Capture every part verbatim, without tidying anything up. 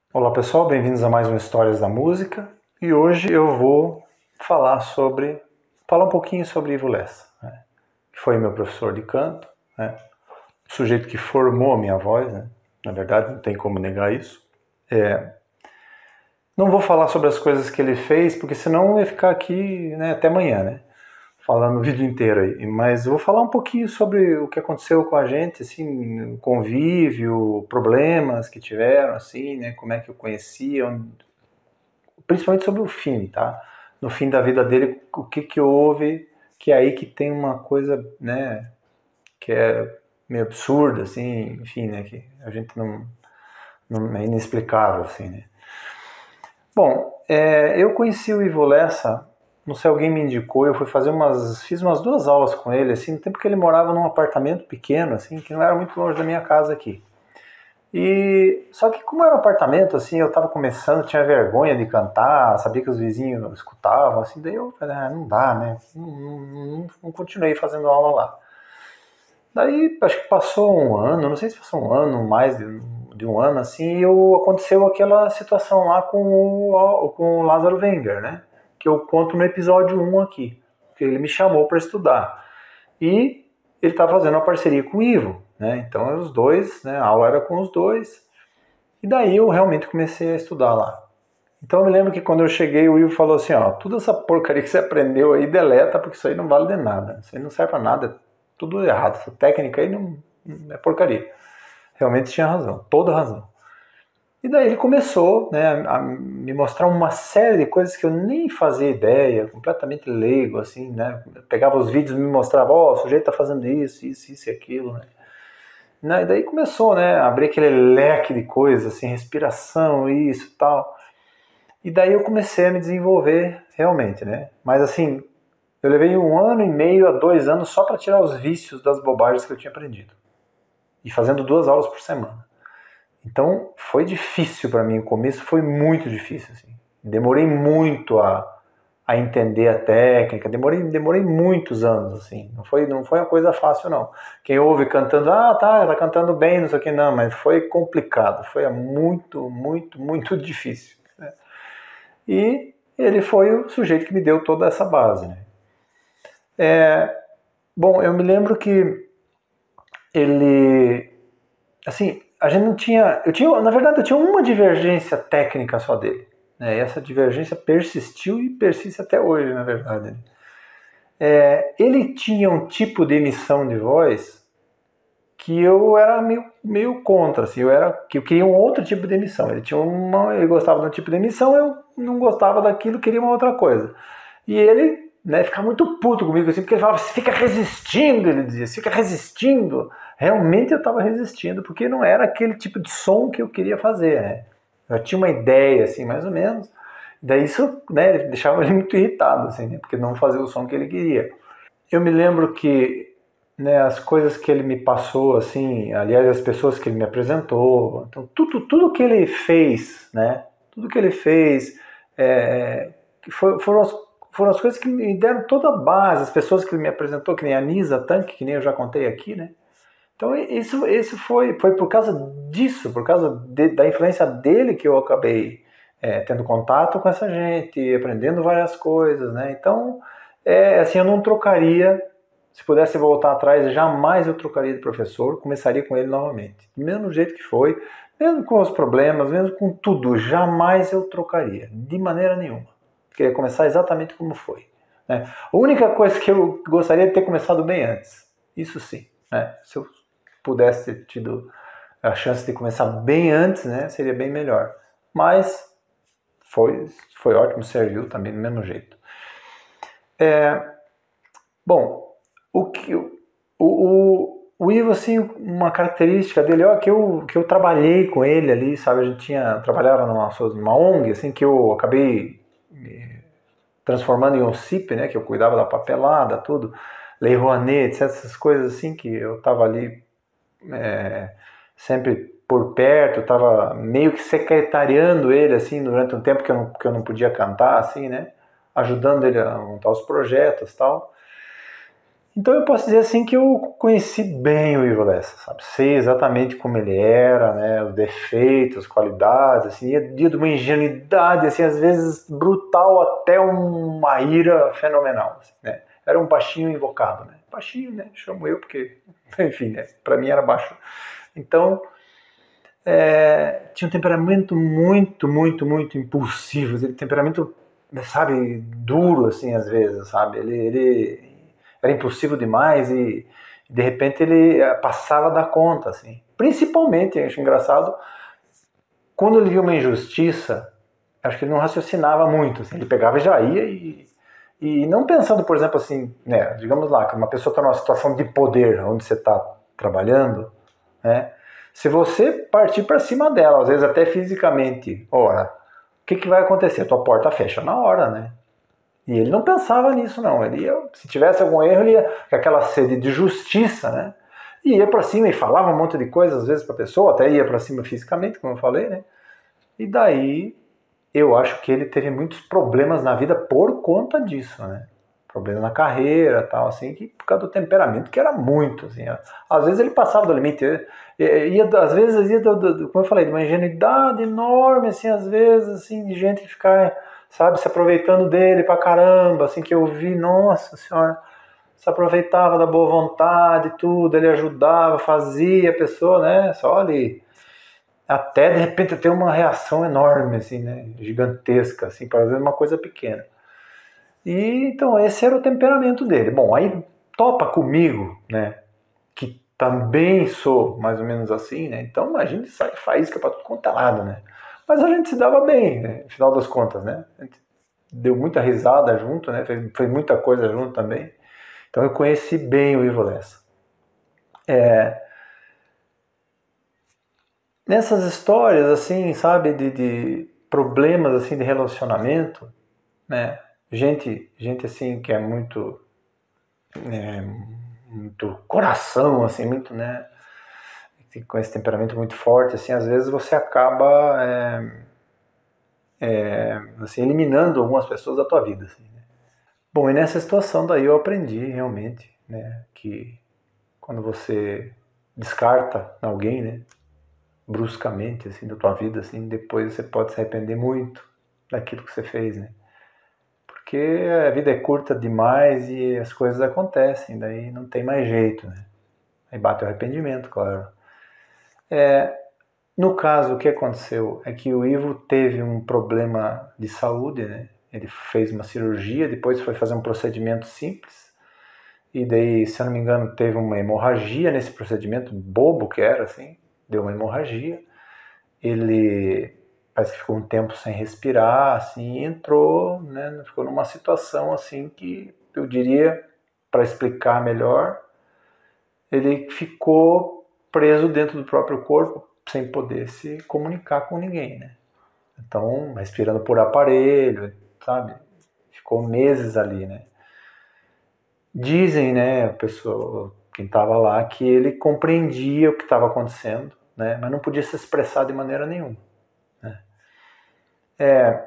Olá pessoal, bem-vindos a mais um Histórias da Música e hoje eu vou falar sobre, falar um pouquinho sobre Ivo Lessa, né? Que foi meu professor de canto, né? O sujeito que formou a minha voz, né? Na verdade não tem como negar isso. É... Não vou falar sobre as coisas que ele fez, porque senão eu ia ficar aqui, né, até amanhã, né? Falando o vídeo inteiro aí, mas eu vou falar um pouquinho sobre o que aconteceu com a gente, assim, convívio, problemas que tiveram, assim, né, como é que eu conhecia, principalmente sobre o fim, tá? No fim da vida dele, o que que houve, que é aí que tem uma coisa, né, que é meio absurda, assim, enfim, né, que a gente não, não é inexplicável, assim, né. Bom, é, eu conheci o Ivo Lessa, não sei, alguém me indicou, eu fui fazer umas, fiz umas duas aulas com ele, assim, no tempo que ele morava num apartamento pequeno, assim, que não era muito longe da minha casa aqui. E só que como era um apartamento, assim, eu tava começando, tinha vergonha de cantar, sabia que os vizinhos escutavam, assim, daí eu falei, ah, não dá, né? Não, não, não continuei fazendo aula lá. Daí acho que passou um ano, não sei se passou um ano, mais de, de um ano, assim, e eu, aconteceu aquela situação lá com o, com o Lázaro Wenger, né? Que eu conto no episódio um aqui, que ele me chamou para estudar. E ele estava fazendo uma parceria com o Ivo, né? Então os dois, né? A aula era com os dois. E daí eu realmente comecei a estudar lá. Então eu me lembro que quando eu cheguei, o Ivo falou assim, ó, toda essa porcaria que você aprendeu aí, deleta, porque isso aí não vale de nada. Isso aí não serve pra nada, é tudo errado. Essa técnica aí não, não é porcaria. Realmente tinha razão, toda razão. E daí ele começou, né, a me mostrar uma série de coisas que eu nem fazia ideia, completamente leigo, assim, né? Eu pegava os vídeos e me mostrava, ó, oh, o sujeito tá fazendo isso, isso, isso e aquilo, né? E daí começou, né, a abrir aquele leque de coisas, assim, respiração, isso e tal. E daí eu comecei a me desenvolver realmente, né? Mas assim, eu levei um ano e meio a dois anos só para tirar os vícios das bobagens que eu tinha aprendido. E fazendo duas aulas por semana. Então foi difícil para mim, o começo foi muito difícil, assim. Demorei muito a, a entender a técnica, demorei, demorei muitos anos, assim. Não foi, não foi uma coisa fácil, não. Quem ouve cantando, ah, tá, tá cantando bem, não sei o que, não, mas foi complicado, foi muito, muito, muito difícil. Né? E ele foi o sujeito que me deu toda essa base. Né? É, bom, eu me lembro que ele, assim, a gente não tinha, eu tinha, na verdade, eu tinha uma divergência técnica só dele. Né? E essa divergência persistiu e persiste até hoje, na verdade. Né? É, ele tinha um tipo de emissão de voz que eu era meio, meio contra, assim, eu era que eu queria um outro tipo de emissão. Ele tinha uma, ele gostava de um tipo de emissão, eu não gostava daquilo, queria uma outra coisa. E ele, né, ficava muito puto comigo, assim, porque ele falava, você fica resistindo, ele dizia, você fica resistindo. Realmente eu estava resistindo, porque não era aquele tipo de som que eu queria fazer, né? Eu tinha uma ideia, assim, mais ou menos. Daí isso, né, deixava ele muito irritado, assim, né, porque não fazia o som que ele queria. Eu me lembro que, né, as coisas que ele me passou, assim, aliás, as pessoas que ele me apresentou, então tudo, tudo que ele fez, né, tudo que ele fez, é, foi, foram, as, foram as coisas que me deram toda a base, as pessoas que ele me apresentou, que nem a Nisa Tanque, que nem eu já contei aqui, né. Então isso, isso foi, foi por causa disso, por causa de, da influência dele que eu acabei é, tendo contato com essa gente, aprendendo várias coisas, né? Então, é, assim, eu não trocaria, se pudesse voltar atrás, jamais eu trocaria de professor, começaria com ele novamente. Do mesmo jeito que foi, mesmo com os problemas, mesmo com tudo, jamais eu trocaria, de maneira nenhuma. Queria começar exatamente como foi. Né? A única coisa que eu gostaria de ter começado bem antes, isso sim. Né? Se eu pudesse ter tido a chance de começar bem antes, né, seria bem melhor. Mas foi, foi ótimo, serviu também do mesmo jeito. É, bom, o que o, o, o Ivo, assim, uma característica dele, ó, que eu, que eu trabalhei com ele ali, sabe, a gente tinha, trabalhava numa, numa O N G, assim, que eu acabei me transformando em O C I P, né, que eu cuidava da papelada, tudo, Lei Rouanet, etcétera, essas coisas assim, que eu estava ali é, sempre por perto, estava meio que secretariando ele, assim, durante um tempo que eu, não, que eu não podia cantar, assim, né, ajudando ele a montar os projetos e tal. Então eu posso dizer assim que eu conheci bem o Ivo Lessa, sabe? Sei exatamente como ele era, né? Os defeitos, as qualidades, assim, ia de uma ingenuidade, assim, às vezes brutal até uma ira fenomenal, assim, né? Era um baixinho invocado, né? Baixinho, né? Chamo eu porque, enfim, né? Para mim era baixo. Então, é, tinha um temperamento muito, muito, muito impulsivo, um temperamento, sabe, duro, assim, às vezes, sabe? Ele, ele era impulsivo demais e, de repente, ele passava da conta, assim. Principalmente, eu acho engraçado, quando ele via uma injustiça, acho que ele não raciocinava muito, assim, ele pegava e já ia e, e não pensando, por exemplo, assim, né, digamos lá, que uma pessoa está numa situação de poder, onde você está trabalhando, né, se você partir para cima dela, às vezes até fisicamente, ora, o que, que vai acontecer? A tua porta fecha na hora, né? E ele não pensava nisso, não. Ele ia, se tivesse algum erro, ele ia com aquela sede de justiça, né? E ia para cima e falava um monte de coisa, às vezes, para a pessoa, até ia para cima fisicamente, como eu falei, né? E daí, eu acho que ele teve muitos problemas na vida por conta disso, né? Problemas na carreira, tal, assim, que por causa do temperamento, que era muito, assim. Às vezes ele passava do limite, ia, ia às vezes ia, do, do, como eu falei, de uma ingenuidade enorme, assim, às vezes, assim, de gente que ficar, sabe, se aproveitando dele pra caramba, assim, que eu vi, nossa senhora, se aproveitava da boa vontade, tudo, ele ajudava, fazia a pessoa, né, só ali, até de repente ter uma reação enorme, assim, né, gigantesca, assim, para ver uma coisa pequena. E então esse era o temperamento dele. Bom, aí topa comigo, né, que também sou mais ou menos assim, né, então a gente sai faísca pra tudo quanto é lado, né. Mas a gente se dava bem, né, no final das contas, né? A gente deu muita risada junto, né? Fez, fez muita coisa junto também. Então eu conheci bem o Ivo Lessa. É, nessas histórias, assim, sabe, de, de problemas assim de relacionamento, né? Gente, gente assim que é muito, é, muito coração, assim, muito, né? Com esse temperamento muito forte, assim, às vezes você acaba é, É, assim, eliminando algumas pessoas da tua vida. Assim, né? Bom, e nessa situação daí eu aprendi realmente, né, que quando você descarta alguém, né, bruscamente, assim, da tua vida, assim, depois você pode se arrepender muito daquilo que você fez, né? Porque a vida é curta demais e as coisas acontecem, daí não tem mais jeito, né? Aí bate o arrependimento, claro. É, no caso, o que aconteceu é que o Ivo teve um problema de saúde, né? Ele fez uma cirurgia, depois foi fazer um procedimento simples, e daí, se eu não me engano, teve uma hemorragia nesse procedimento, bobo que era, assim, deu uma hemorragia. Ele parece que ficou um tempo sem respirar, assim, e entrou, né? Ficou numa situação, assim, que eu diria, para explicar melhor, ele ficou preso dentro do próprio corpo, sem poder se comunicar com ninguém, né? Então, respirando por aparelho, sabe? Ficou meses ali, né? Dizem, né, a pessoa, quem estava lá, que ele compreendia o que estava acontecendo, né? Mas não podia se expressar de maneira nenhuma. Né? É,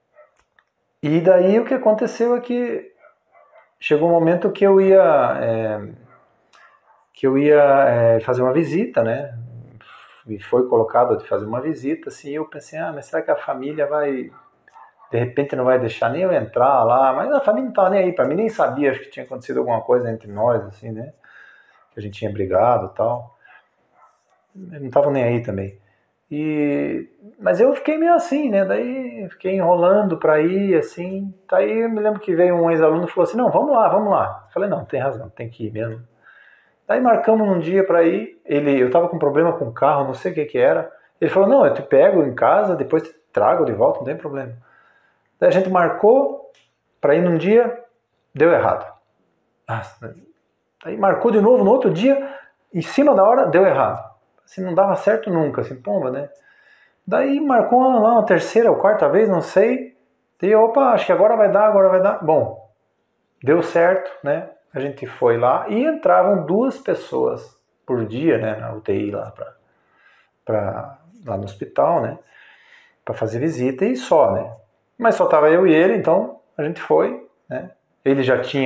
e daí o que aconteceu é que chegou um momento que eu ia, é, que eu ia é, fazer uma visita, né? Me foi colocado de fazer uma visita, assim, e eu pensei, ah, mas será que a família vai, de repente não vai deixar nem eu entrar lá? Mas a família não estava nem aí para mim, nem sabia, acho que tinha acontecido alguma coisa entre nós, assim, né? Que a gente tinha brigado e tal. Eles não estavam nem aí também. E, mas eu fiquei meio assim, né? Daí fiquei enrolando para ir, assim. Daí eu me lembro que veio um ex-aluno e falou assim, não, vamos lá, vamos lá. Eu falei, não, tem razão, tem que ir mesmo. Daí marcamos um dia para ir, ele, eu tava com problema com o carro, não sei o que que era. Ele falou, não, eu te pego em casa, depois te trago de volta, não tem problema. Daí a gente marcou para ir num dia, deu errado. Nossa, aí marcou de novo no outro dia, em cima da hora, deu errado. Assim, não dava certo nunca, assim, pomba, né? Daí marcou lá uma terceira ou quarta vez, não sei. Daí, opa, acho que agora vai dar, agora vai dar. Bom, deu certo, né? A gente foi lá e entravam duas pessoas por dia, né, na U T I lá, pra, pra, lá no hospital, né, para fazer visita e só, né. Mas só tava eu e ele, então a gente foi, né. Ele já tinha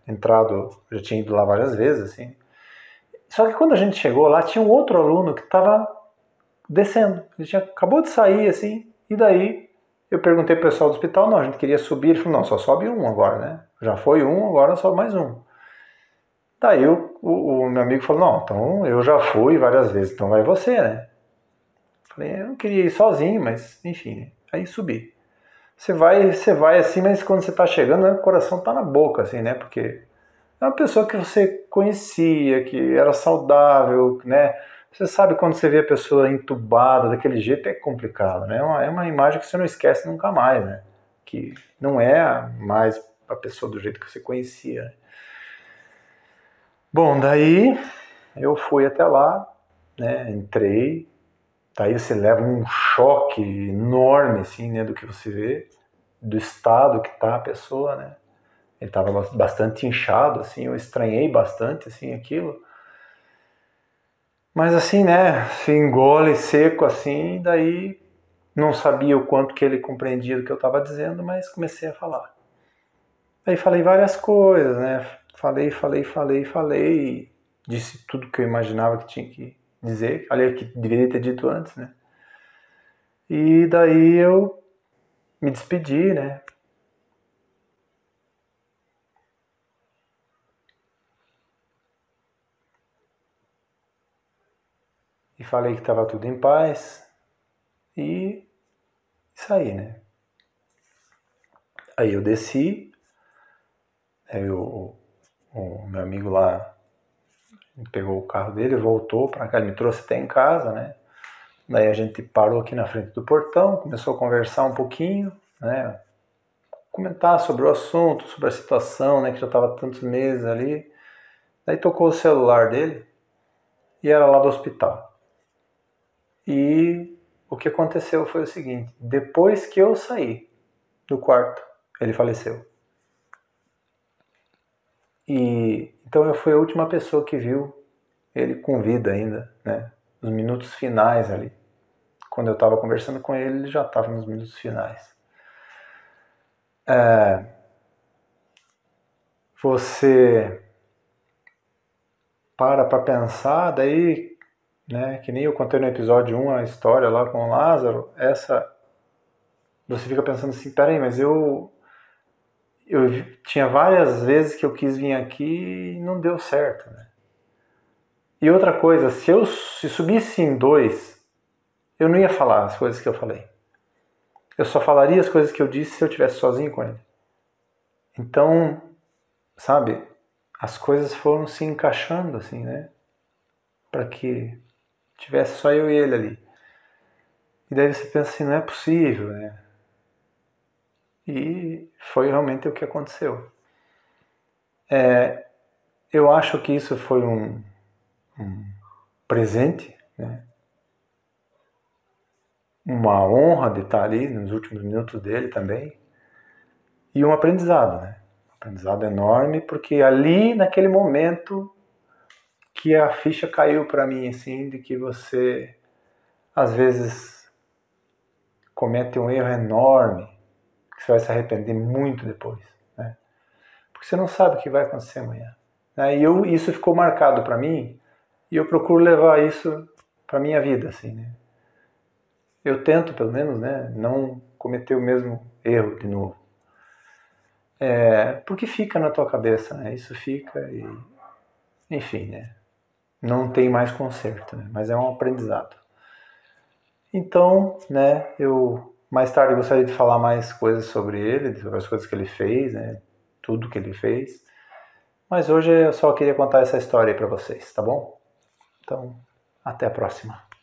entrado, já tinha ido lá várias vezes, assim. Só que quando a gente chegou lá, tinha um outro aluno que estava descendo. Ele tinha, acabou de sair, assim, e daí eu perguntei pro pessoal do hospital, não, a gente queria subir. Ele falou, não, só sobe um agora, né? Já foi um, agora sobe mais um. Daí o, o, o meu amigo falou, não, então eu já fui várias vezes, então vai você, né? Falei, eu não queria ir sozinho, mas enfim, né? Aí subi. Você vai, você vai assim, mas quando você tá chegando, né, o coração tá na boca, assim, né? Porque é uma pessoa que você conhecia, que era saudável, né? Você sabe quando você vê a pessoa entubada daquele jeito é complicado, né? É uma, é uma imagem que você não esquece nunca mais, né? Que não é mais a pessoa do jeito que você conhecia. Bom, daí eu fui até lá, né? Entrei, daí você leva um choque enorme, assim, né? Do que você vê, do estado que tá a pessoa, né? Ele estava bastante inchado, assim, eu estranhei bastante, assim, aquilo. Mas assim, né, se engole seco assim, daí não sabia o quanto que ele compreendia do que eu estava dizendo, mas comecei a falar. Aí falei várias coisas, né, falei, falei, falei, falei, disse tudo que eu imaginava que tinha que dizer, aliás, que deveria ter dito antes, né. E daí eu me despedi, né. E falei que estava tudo em paz e saí, né. Aí eu desci, aí o, o meu amigo lá pegou o carro dele, voltou para cá, ele me trouxe até em casa, né? Daí a gente parou aqui na frente do portão, começou a conversar um pouquinho, né? Comentar sobre o assunto, sobre a situação, né? Que já estava tantos meses ali. Daí tocou o celular dele e era lá do hospital. E o que aconteceu foi o seguinte: depois que eu saí do quarto, ele faleceu. E então eu fui a última pessoa que viu ele com vida ainda, né? Nos minutos finais ali. Quando eu estava conversando com ele, ele já estava nos minutos finais. É, você para para pensar, daí, né, que nem eu contei no episódio um, a história lá com o Lázaro, essa, você fica pensando assim, peraí, mas eu, eu tinha várias vezes que eu quis vir aqui e não deu certo, né? E outra coisa, se eu se subisse em dois, eu não ia falar as coisas que eu falei. Eu só falaria as coisas que eu disse se eu estivesse sozinho com ele. Então, sabe, as coisas foram se encaixando assim, né? Para que tivesse só eu e ele ali. E daí você pensa assim, não é possível, né? E foi realmente o que aconteceu. É, eu acho que isso foi um, um presente, né? Uma honra de estar ali nos últimos minutos dele também. E um aprendizado, né? Um aprendizado enorme, porque ali, naquele momento, que a ficha caiu para mim, assim, de que você, às vezes, comete um erro enorme, que você vai se arrepender muito depois, né? Porque você não sabe o que vai acontecer amanhã. E eu, isso ficou marcado para mim, e eu procuro levar isso para minha vida, assim, né? Eu tento, pelo menos, né, não cometer o mesmo erro de novo. É, porque fica na tua cabeça, né? Isso fica e... Enfim, né? Não tem mais conserto, né? Mas é um aprendizado. Então, né, eu mais tarde gostaria de falar mais coisas sobre ele, sobre as coisas que ele fez, né? Tudo que ele fez. Mas hoje eu só queria contar essa história aí pra vocês, tá bom? Então, até a próxima.